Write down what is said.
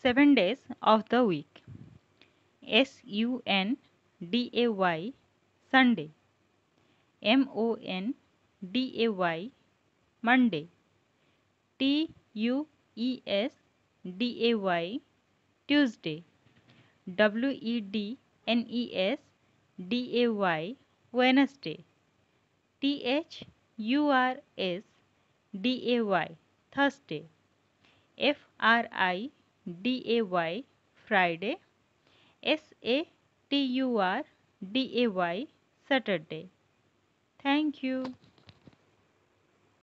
7 days of the week. Sunday, Sunday. Monday, Monday. Tuesday, Tuesday. Wednesday, Wednesday. Thursday, Thursday. Friday, Friday. Saturday, Saturday. Thank you.